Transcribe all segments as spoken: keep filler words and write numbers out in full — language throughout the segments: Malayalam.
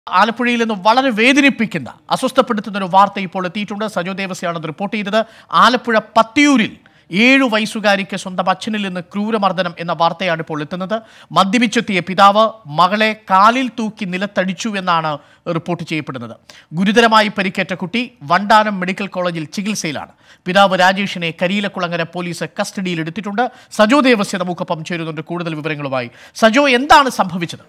ആലപ്പുഴയിൽ നിന്ന് വളരെ വേദനിപ്പിക്കുന്ന അസ്വസ്ഥപ്പെടുത്തുന്ന ഒരു വാർത്ത ഇപ്പോൾ എത്തിയിട്ടുണ്ട്. സജോ ദേവസ്യാണ് റിപ്പോർട്ട് ചെയ്തത്. ആലപ്പുഴ പത്തിയൂരിൽ ഏഴു വയസ്സുകാരിക്ക് സ്വന്തം അച്ഛനിൽ നിന്ന് ക്രൂരമർദ്ദനം എന്ന വാർത്തയാണ് ഇപ്പോൾ എത്തുന്നത്. മദ്യപിച്ചെത്തിയ പിതാവ് മകളെ കാലിൽ തൂക്കി നിലത്തടിച്ചു എന്നാണ് റിപ്പോർട്ട് ചെയ്യപ്പെടുന്നത്. ഗുരുതരമായി പരിക്കേറ്റ കുട്ടി വണ്ടാനം മെഡിക്കൽ കോളേജിൽ ചികിത്സയിലാണ്. പിതാവ് രാജേഷിനെ കരിയിലക്കുളങ്ങര പോലീസ് കസ്റ്റഡിയിൽ എടുത്തിട്ടുണ്ട്. സജോ ദേവസ്യ നമുക്കൊപ്പം ചേരുന്നുണ്ട് കൂടുതൽ വിവരങ്ങളുമായി. സജോ, എന്താണ് സംഭവിച്ചത്?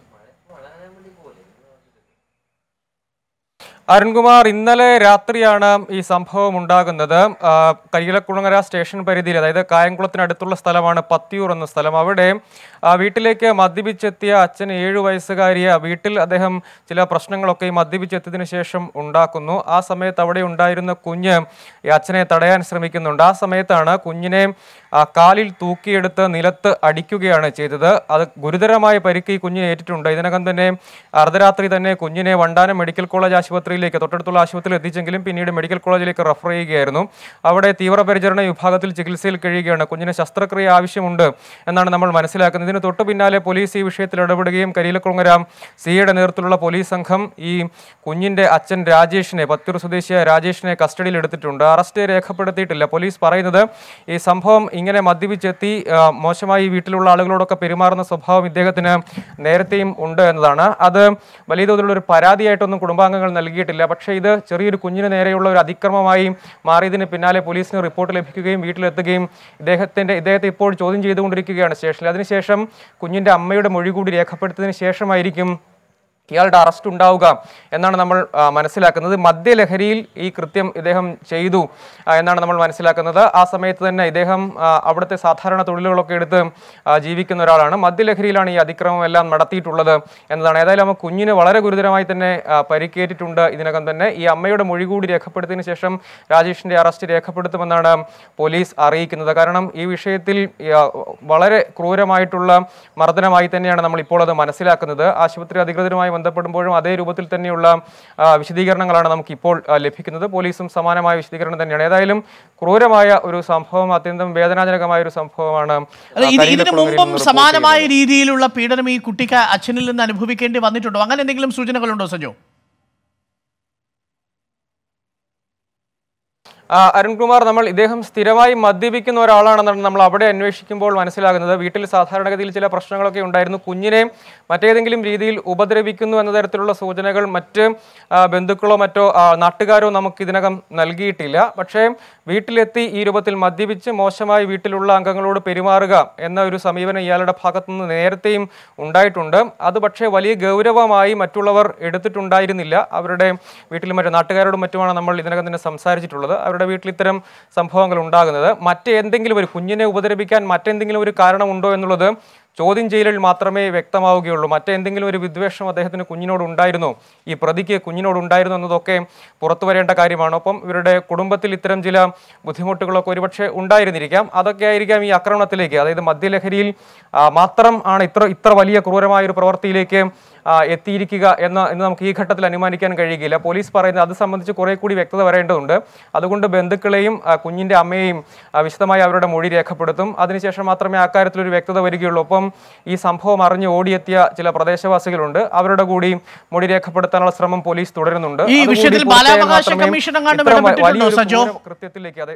അരുൺകുമാർ, ഇന്നലെ രാത്രിയാണ് ഈ സംഭവം ഉണ്ടാകുന്നത്. കരിയിലക്കുളങ്ങര സ്റ്റേഷൻ പരിധിയിൽ, അതായത് കായംകുളത്തിനടുത്തുള്ള സ്ഥലമാണ് പത്തിയൂർ എന്ന സ്ഥലം. അവിടെ വീട്ടിലേക്ക് മദ്യപിച്ചെത്തിയ അച്ഛൻ ഏഴു വയസ്സുകാരിയെ വീട്ടിൽ അദ്ദേഹം ചില പ്രശ്നങ്ങളൊക്കെ മദ്യപിച്ചെത്തിയതിനു ശേഷം ഉണ്ടാക്കുന്നു. ആ സമയത്ത് അവിടെ ഉണ്ടായിരുന്ന കുഞ്ഞ് ഈ അച്ഛനെ തടയാൻ ശ്രമിക്കുന്നുണ്ട്. ആ സമയത്താണ് കുഞ്ഞിനെ കാലിൽ തൂക്കിയെടുത്ത് നിലത്ത് അടിക്കുകയാണ് ചെയ്തത്. അത് ഗുരുതരമായ പരിക്ക് ഈ കുഞ്ഞിനെ ഏറ്റിട്ടുണ്ട്. ഇതിനകം തന്നെ അർദ്ധരാത്രി തന്നെ കുഞ്ഞിനെ വണ്ടാനം മെഡിക്കൽ കോളേജ് ആശുപത്രിയിലേക്ക്, തൊട്ടടുത്തുള്ള ആശുപത്രിയിൽ എത്തിച്ചെങ്കിലും പിന്നീട് മെഡിക്കൽ കോളേജിലേക്ക് റെഫർ ചെയ്യുകയായിരുന്നു. അവിടെ തീവ്രപരിചരണ വിഭാഗത്തിൽ ചികിത്സയിൽ കഴിയുകയാണ്. കുഞ്ഞിന് ശസ്ത്രക്രിയ ആവശ്യമുണ്ട് എന്നാണ് നമ്മൾ മനസ്സിലാക്കുന്നത്. ഇതിന് തൊട്ടു പിന്നാലെ പോലീസ് ഈ വിഷയത്തിൽ ഇടപെടുകയും കരിയിലക്കുളങ്ങര സിയുടെ നേതൃത്വത്തിലുള്ള പോലീസ് സംഘം ഈ കുഞ്ഞിന്റെ അച്ഛൻ രാജേഷിനെ, പത്തിയൂർ സ്വദേശിയായ രാജേഷിനെ കസ്റ്റഡിയിൽ എടുത്തിട്ടുണ്ട്. അറസ്റ്റ് രേഖപ്പെടുത്തിയിട്ടില്ല. പോലീസ് പറയുന്നത് ഈ സംഭവം ഇങ്ങനെ മദ്യപിച്ചെത്തി മോശമായി വീട്ടിലുള്ള ആളുകളോടൊക്കെ പെരുമാറുന്ന സ്വഭാവം ഇദ്ദേഹത്തിന് നേരത്തെയും ഉണ്ട് എന്നതാണ്. അത് വലിയ തോതിലുള്ള ഒരു പരാതിയായിട്ടൊന്നും കുടുംബാംഗങ്ങൾ നൽകിയിട്ടില്ല. പക്ഷേ ഇത് ചെറിയൊരു കുഞ്ഞിന് നേരെയുള്ള ഒരു അതിക്രമമായി മാറിയതിന് പിന്നാലെ പോലീസിന് റിപ്പോർട്ട് ലഭിക്കുകയും വീട്ടിലെത്തുകയും ഇദ്ദേഹത്തിന്റെ ഇദ്ദേഹത്തെ ഇപ്പോൾ ചോദ്യം ചെയ്തുകൊണ്ടിരിക്കുകയാണ് സ്റ്റേഷനിൽ. അതിനുശേഷം കുഞ്ഞിന്റെ അമ്മയുടെ മൊഴി കൂടി രേഖപ്പെടുത്തിയതിനു ശേഷമായിരിക്കും ഇയാളുടെ അറസ്റ്റ് ഉണ്ടാവുക എന്നാണ് നമ്മൾ മനസ്സിലാക്കുന്നത്. മദ്യലഹരിയിൽ ഈ കൃത്യം ഇദ്ദേഹം ചെയ്തു എന്നാണ് നമ്മൾ മനസ്സിലാക്കുന്നത്. ആ സമയത്ത് തന്നെ ഇദ്ദേഹം അവിടുത്തെ സാധാരണ തൊഴിലുകളൊക്കെ എടുത്ത് ജീവിക്കുന്ന ഒരാളാണ്. മദ്യലഹരിയിലാണ് ഈ അതിക്രമം എല്ലാം നടത്തിയിട്ടുള്ളത് എന്നതാണ്. ഏതായാലും ആ കുഞ്ഞിന് വളരെ ഗുരുതരമായി തന്നെ പരിക്കേറ്റിട്ടുണ്ട്. ഇതിനകം തന്നെ ഈ അമ്മയുടെ മൊഴി കൂടി രേഖപ്പെടുത്തിയതിനു ശേഷം രാജേഷിന്റെ അറസ്റ്റ് രേഖപ്പെടുത്തുമെന്നാണ് പോലീസ് അറിയിക്കുന്നത്. കാരണം ഈ വിഷയത്തിൽ വളരെ ക്രൂരമായിട്ടുള്ള മർദ്ദനമായി തന്നെയാണ് നമ്മൾ ഇപ്പോൾ അത് മനസ്സിലാക്കുന്നത്. ആശുപത്രി അധികൃതരുമായി ബന്ധപ്പെടുമ്പോഴും അതേ രൂപത്തിൽ തന്നെയുള്ള വിശദീകരണങ്ങളാണ് നമുക്ക് ഇപ്പോൾ ലഭിക്കുന്നത്. പോലീസും സമാനമായ വിശദീകരണം തന്നെയാണ്. ഏതായാലും ക്രൂരമായ ഒരു സംഭവം, അത്യന്തം വേദനാജനകമായ ഒരു സംഭവമാണ്. ഇതിനു മുമ്പും സമാനമായ രീതിയിലുള്ള പീഡനം ഈ കുട്ടിക്ക് അച്ഛനിൽ നിന്ന് അനുഭവിക്കേണ്ടി വന്നിട്ടുണ്ടോ? അങ്ങനെ എന്തെങ്കിലും സൂചനകളുണ്ടോ സജോ? അരുൺകുമാർ, നമ്മൾ ഇദ്ദേഹം സ്ഥിരമായി മദ്യപിക്കുന്ന ഒരാളാണെന്നാണ് നമ്മൾ അവിടെ അന്വേഷിക്കുമ്പോൾ മനസ്സിലാകുന്നത്. വീട്ടിൽ സാധാരണഗതിയിൽ ചില പ്രശ്നങ്ങളൊക്കെ ഉണ്ടായിരുന്നു. കുഞ്ഞിനെ മറ്റേതെങ്കിലും രീതിയിൽ ഉപദ്രവിക്കുന്നു എന്ന തരത്തിലുള്ള സൂചനകൾ മറ്റ് ബന്ധുക്കളോ മറ്റോ നാട്ടുകാരോ നമുക്ക് ഇതിനകം നൽകിയിട്ടില്ല. പക്ഷേ വീട്ടിലെത്തി ഈ രൂപത്തിൽ മദ്യപിച്ച് മോശമായി വീട്ടിലുള്ള അംഗങ്ങളോട് പെരുമാറുക എന്ന ഒരു സമീപനം ഇയാളുടെ ഭാഗത്തുനിന്ന് നേരത്തെയും ഉണ്ടായിട്ടുണ്ട്. അത് പക്ഷേ വലിയ ഗൗരവമായി മറ്റുള്ളവർ എടുത്തിട്ടുണ്ടായിരുന്നില്ല. അവരുടെ വീട്ടിൽ മറ്റു നാട്ടുകാരോടും മറ്റുമാണ് നമ്മൾ ഇതിനകം തന്നെ സംസാരിച്ചിട്ടുള്ളത്. അവരുടെ വീട്ടിൽ ഇത്തരം സംഭവങ്ങൾ ഉണ്ടാകുന്നത് മറ്റെന്തെങ്കിലും ഒരു കുഞ്ഞിനെ ഉപദ്രവിക്കാൻ മറ്റെന്തെങ്കിലും ഒരു കാരണമുണ്ടോ എന്നുള്ളത് ചോദ്യം ചെയ്യലിൽ മാത്രമേ വ്യക്തമാവുകയുള്ളൂ. മറ്റെന്തെങ്കിലും ഒരു വിദ്വേഷം അദ്ദേഹത്തിന് കുഞ്ഞിനോട് ഉണ്ടായിരുന്നോ, ഈ പ്രതിക്ക് കുഞ്ഞിനോട് ഉണ്ടായിരുന്നു എന്നതൊക്കെ പുറത്തു വരേണ്ട കാര്യമാണ്. ഒപ്പം ഇവരുടെ കുടുംബത്തിൽ ഇത്തരം ചില ബുദ്ധിമുട്ടുകളൊക്കെ ഒരുപക്ഷെ ഉണ്ടായിരുന്നിരിക്കാം. അതൊക്കെ ആയിരിക്കാം ഈ ആക്രമണത്തിലേക്ക്, അതായത് മദ്യലഹരിയിൽ മാത്രം ആണ് ഇത്ര ഇത്ര വലിയ ക്രൂരമായ ഒരു പ്രവൃത്തിയിലേക്ക് എത്തിയിരിക്കുക എന്ന് എന്ന് നമുക്ക് ഈ ഘട്ടത്തിൽ അനുമാനിക്കാൻ കഴിയുകയില്ല. പോലീസ് പറയുന്നത് അത് സംബന്ധിച്ച് കുറെ കൂടി വ്യക്തത വരേണ്ടതുണ്ട്. അതുകൊണ്ട് ബന്ധുക്കളെയും കുഞ്ഞിന്റെ അമ്മയെയും വിശദമായി അവരുടെ മൊഴി രേഖപ്പെടുത്തും. അതിനുശേഷം മാത്രമേ അക്കാര്യത്തിൽ ഒരു വ്യക്തത വരികയുള്ളൂ. ഒപ്പം ഈ സംഭവം അറിഞ്ഞ് ഓടിയെത്തിയ ചില പ്രദേശവാസികളുണ്ട്, അവരുടെ കൂടി മൊഴി രേഖപ്പെടുത്താനുള്ള ശ്രമം പോലീസ് തുടരുന്നുണ്ട്. ഈ വിഷയത്തിൽ ബാലാവകാശ കമ്മീഷൻ കൃത്യത്തിലേക്ക് അതെ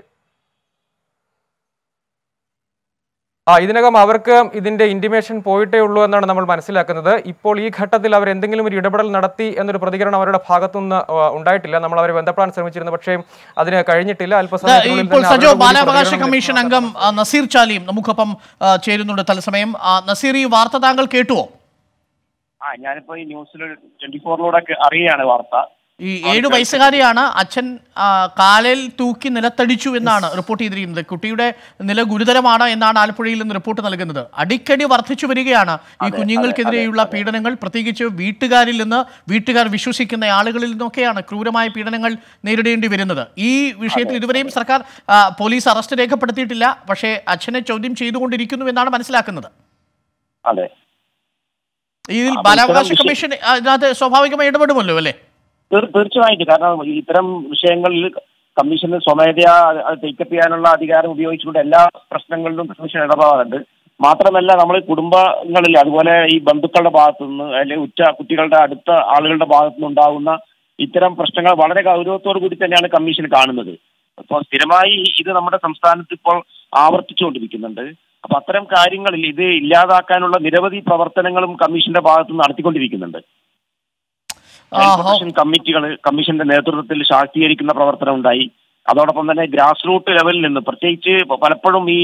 ആ ഇതിനകം അവർക്ക് ഇതിന്റെ ഇന്റിമേഷൻ പോയിട്ടേ ഉള്ളൂ എന്നാണ് നമ്മൾ മനസ്സിലാക്കുന്നത്. ഇപ്പോൾ ഈ ഘട്ടത്തിൽ അവർ എന്തെങ്കിലും ഒരു ഇടപെടൽ നടത്തി എന്നൊരു പ്രതികരണം അവരുടെ ഭാഗത്തുനിന്ന് ഉണ്ടായിട്ടില്ല. നമ്മൾ അവരെ ബന്ധപ്പെടാൻ ശ്രമിച്ചിരുന്നു, പക്ഷേ അതിന് കഴിഞ്ഞിട്ടില്ല. അല്പസമയത്തിനുള്ളിൽ ബാലാവകാശ കമ്മീഷൻ അംഗം നസീർ ചാലിയും നമുക്കൊപ്പം ചേരുന്നുണ്ട് തത്സമയം. നസീർ, ഈ വാർത്ത താങ്കൾ കേട്ടുവോ? ആ ഞാനിപ്പോ ഈ ന്യൂസിൽ ട്വന്റി ഫോറിലൂടെ അറിയാണ് വാർത്ത. ഈ ഏഴു വയസ്സുകാരിയാണ് അച്ഛൻ കാലിൽ തൂക്കി നിലത്തടിച്ചു എന്നാണ് റിപ്പോർട്ട് ചെയ്തിരിക്കുന്നത്. കുട്ടിയുടെ നില ഗുരുതരമാണ് എന്നാണ് ആലപ്പുഴയിൽ നിന്ന് റിപ്പോർട്ട് നൽകുന്നത്. അടിക്കടി വർദ്ധിച്ചു വരികയാണ് ഈ കുഞ്ഞുങ്ങൾക്കെതിരെയുള്ള പീഡനങ്ങൾ. പ്രത്യേകിച്ച് വീട്ടുകാരിൽ നിന്ന്, വീട്ടുകാർ വിശ്വസിക്കുന്ന ആളുകളിൽ നിന്നൊക്കെയാണ് ക്രൂരമായ പീഡനങ്ങൾ നേരിടേണ്ടി വരുന്നത്. ഈ വിഷയത്തിൽ ഇതുവരെയും സർക്കാർ പോലീസ് അറസ്റ്റ് രേഖപ്പെടുത്തിയിട്ടില്ല. പക്ഷേ അച്ഛനെ ചോദ്യം ചെയ്തുകൊണ്ടിരിക്കുന്നു എന്നാണ് മനസ്സിലാക്കുന്നത്. ഇതിൽ ബാലാവകാശ കമ്മീഷൻ അതിനകത്ത് സ്വാഭാവികമായി ഇടപെടുമല്ലോ അല്ലേ? തീർച്ചയായിട്ടും. കാരണം ഇത്തരം വിഷയങ്ങളിൽ കമ്മീഷന് സ്വമേധയാ ടേക്കപ്പ് ചെയ്യാനുള്ള അധികാരം ഉപയോഗിച്ചുകൊണ്ട് എല്ലാ പ്രശ്നങ്ങളിലും കമ്മീഷൻ ഇടപെടാറുണ്ട്. മാത്രമല്ല നമ്മൾ കുടുംബങ്ങളിൽ അതുപോലെ ഈ ബന്ധുക്കളുടെ ഭാഗത്തു നിന്ന് അല്ലെങ്കിൽ ഉറ്റ കുട്ടികളുടെ അടുത്ത ആളുകളുടെ ഭാഗത്തു നിന്നുണ്ടാകുന്ന ഇത്തരം പ്രശ്നങ്ങൾ വളരെ ഗൗരവത്തോടു കൂടി തന്നെയാണ് കമ്മീഷൻ കാണുന്നത്. അപ്പോൾ സ്ഥിരമായി ഇത് നമ്മുടെ സംസ്ഥാനത്ത് ഇപ്പോൾ ആവർത്തിച്ചുകൊണ്ടിരിക്കുന്നുണ്ട്. അപ്പൊ അത്തരം കാര്യങ്ങളിൽ ഇത് ഇല്ലാതാക്കാനുള്ള നിരവധി പ്രവർത്തനങ്ങളും കമ്മീഷന്റെ ഭാഗത്ത് നിന്ന് നടത്തിക്കൊണ്ടിരിക്കുന്നുണ്ട്. കമ്മിറ്റികൾ കമ്മീഷന്റെ നേതൃത്വത്തിൽ ശാക്തീകരിക്കുന്ന പ്രവർത്തനം ഉണ്ടായി. അതോടൊപ്പം തന്നെ ഗ്രാസ് റൂട്ട് ലെവലിൽ നിന്ന് പ്രത്യേകിച്ച് പലപ്പോഴും ഈ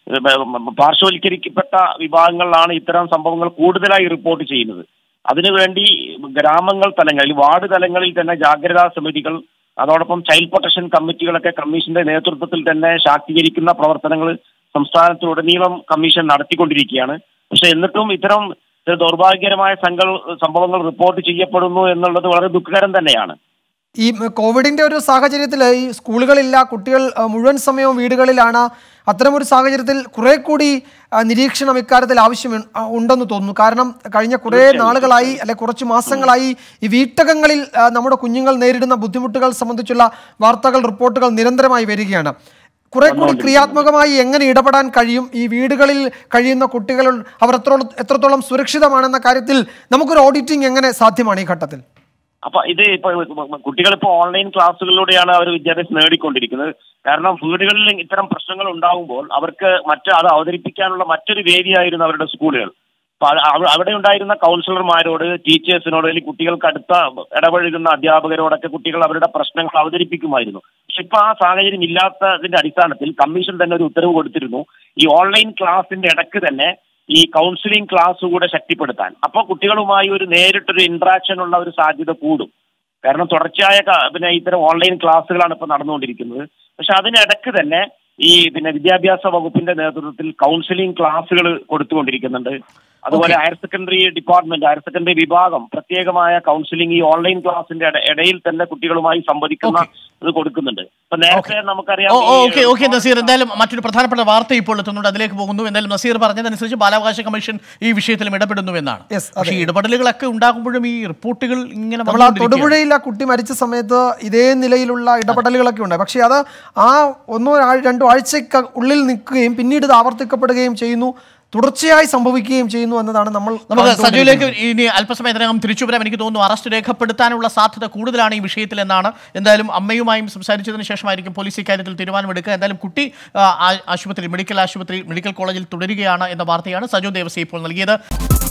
പാർശ്വവൽക്കരിക്കപ്പെട്ട വിഭാഗങ്ങളിലാണ് ഇത്തരം സംഭവങ്ങൾ കൂടുതലായി റിപ്പോർട്ട് ചെയ്യുന്നത്. അതിനുവേണ്ടി ഗ്രാമങ്ങൾ തലങ്ങളിൽ വാർഡ് തലങ്ങളിൽ തന്നെ ജാഗ്രതാ സമിതികൾ അതോടൊപ്പം ചൈൽഡ് പ്രൊട്ടക്ഷൻ കമ്മിറ്റികളൊക്കെ കമ്മീഷന്റെ നേതൃത്വത്തിൽ തന്നെ ശാക്തീകരിക്കുന്ന പ്രവർത്തനങ്ങൾ സംസ്ഥാനത്തുടനീളം കമ്മീഷൻ നടത്തിക്കൊണ്ടിരിക്കുകയാണ്. പക്ഷെ എന്നിട്ടും ഇത്തരം ദൗർഭാഗ്യകരമായ സംഭവങ്ങൾ റിപ്പോർട്ട് ചെയ്യപ്പെടുന്നു എന്നുള്ളത് വളരെ ദുഃഖകരം തന്നെയാണ്. ഈ കോവിഡിന്റെ ഒരു സാഹചര്യത്തിൽ ഈ സ്കൂളുകളില്ല, കുട്ടികൾ മുഴുവൻ സമയവും വീടുകളിലാണ്. അത്തരമൊരു സാഹചര്യത്തിൽ കുറെ കൂടി നിരീക്ഷണം ഇക്കാര്യത്തിൽ ആവശ്യം ഉണ്ടെന്ന് തോന്നുന്നു. കാരണം കഴിഞ്ഞ കുറേ നാളുകളായി അല്ലെ കുറച്ച് മാസങ്ങളായി ഈ വീട്ടകങ്ങളിൽ നമ്മുടെ കുഞ്ഞുങ്ങൾ നേരിടുന്ന ബുദ്ധിമുട്ടുകൾ സംബന്ധിച്ചുള്ള വാർത്തകൾ, റിപ്പോർട്ടുകൾ നിരന്തരമായി വരികയാണ്. കുറെ കൂടി ക്രിയാത്മകമായി എങ്ങനെ ഇടപെടാൻ കഴിയും? ഈ വീടുകളിൽ കഴിയുന്ന കുട്ടികൾ അവർ എത്രത്തോളം എത്രത്തോളം സുരക്ഷിതമാണെന്ന കാര്യത്തിൽ നമുക്കൊരു ഓഡിറ്റിംഗ് എങ്ങനെ സാധ്യമാണ് ഈ ഘട്ടത്തിൽ? അപ്പൊ ഇത് ഇപ്പൊ കുട്ടികൾ ഇപ്പൊ ഓൺലൈൻ ക്ലാസ്സുകളിലൂടെയാണ് അവർ വിദ്യാഭ്യാസം നേടിക്കൊണ്ടിരിക്കുന്നത്. കാരണം വീടുകളിൽ ഇത്തരം പ്രശ്നങ്ങൾ ഉണ്ടാകുമ്പോൾ അവർക്ക് മറ്റ് അത് അവതരിപ്പിക്കാനുള്ള മറ്റൊരു വേദിയായിരുന്നു അവരുടെ സ്കൂളുകൾ. അപ്പൊ അവിടെ ഉണ്ടായിരുന്ന കൗൺസിലർമാരോട്, ടീച്ചേഴ്സിനോട്, അല്ലെങ്കിൽ കുട്ടികൾക്ക് അടുത്ത ഇടപഴകുന്ന അധ്യാപകരോടൊക്കെ കുട്ടികൾ അവരുടെ പ്രശ്നങ്ങൾ അവതരിപ്പിക്കുമായിരുന്നു. പക്ഷെ ഇപ്പൊ ആ സാഹചര്യം ഇല്ലാത്തതിന്റെ അടിസ്ഥാനത്തിൽ കമ്മീഷൻ തന്നെ ഒരു ഉത്തരവ് കൊടുത്തിരുന്നു, ഈ ഓൺലൈൻ ക്ലാസിന്റെ ഇടയ്ക്ക് തന്നെ ഈ കൗൺസിലിംഗ് ക്ലാസ് കൂടെ ശക്തിപ്പെടുത്താൻ. അപ്പോൾ കുട്ടികളുമായി ഒരു നേരിട്ടൊരു ഇന്ററാക്ഷൻ ഉള്ള ഒരു സാധ്യത കൂടും. കാരണം തുടർച്ചയായ പിന്നെ ഇത്തരം ഓൺലൈൻ ക്ലാസ്സുകളാണ് ഇപ്പൊ നടന്നുകൊണ്ടിരിക്കുന്നത്. പക്ഷെ അതിനിടയ്ക്ക് തന്നെ ഈ പിന്നെ വിദ്യാഭ്യാസ വകുപ്പിന്റെ നേതൃത്വത്തിൽ കൗൺസിലിംഗ് ക്ലാസ്സുകൾ കൊടുത്തുകൊണ്ടിരിക്കുന്നുണ്ട്. അതുപോലെ higher secondary department, higher secondary വിഭാഗം പ്രത്യേകമായ കൗൺസിലിംഗ് ഈ ഓൺലൈൻ ക്ലാസിന്റെ ഇടയിൽ തന്നെ കുട്ടികളുമായി സംവദിക്കുന്ന ഇത് കൊടുക്കുന്നുണ്ട്. അപ്പൊ നേരത്തെ നമുക്കറിയാം. ഓക്കെ ഓക്കെ നസീർ, എന്തായാലും മറ്റൊരു പ്രധാനപ്പെട്ട വാർത്ത ഇപ്പോൾ എത്തുന്നുണ്ട്, അതിലേക്ക് പോകുന്നു. എന്തായാലും നസീർ പറഞ്ഞതനുസരിച്ച് ബാലാവകാശ കമ്മീഷൻ ഈ വിഷയത്തിലും ഇടപെടുന്നു എന്നാണ്. പക്ഷേ ഈ ഇടപെടലുകളൊക്കെ ഉണ്ടാകുമ്പോഴും ഈ റിപ്പോർട്ടുകൾ ഇങ്ങനെ തൊടുപുഴയിൽ ആ കുട്ടി മരിച്ച സമയത്ത് ഇതേ നിലയിലുള്ള ഇടപെടലുകളൊക്കെ ഉണ്ട്. പക്ഷേ അത് ആ ഒന്നോ രണ്ടോ ആഴ്ചക്ക് ഉള്ളിൽ നിൽക്കുകയും പിന്നീട് ഇത് ആവർത്തിക്കപ്പെടുകയും ചെയ്യുന്നു, തുടർച്ചയായി സംഭവിക്കുകയും ചെയ്യുന്നു എന്നതാണ് നമ്മൾ. നമുക്ക് സജീവിലേക്ക് ഇനി അല്പസമയത്തിനകം തിരിച്ചു വരാം. എനിക്ക് തോന്നുന്നു അറസ്റ്റ് രേഖപ്പെടുത്താനുള്ള സാധ്യത കൂടുതലാണ് ഈ വിഷയത്തിൽ എന്നാണ്. എന്തായാലും അമ്മയുമായും സംസാരിച്ചതിന് ശേഷമായിരിക്കും പോലീസ് ഇക്കാര്യത്തിൽ തീരുമാനമെടുക്കുക. എന്തായാലും കുട്ടി ആശുപത്രി മെഡിക്കൽ ആശുപത്രി മെഡിക്കൽ കോളേജിൽ തുടരുകയാണ് എന്ന വാർത്തയാണ് സജോ ദേവസി ഇപ്പോൾ നൽകിയത്.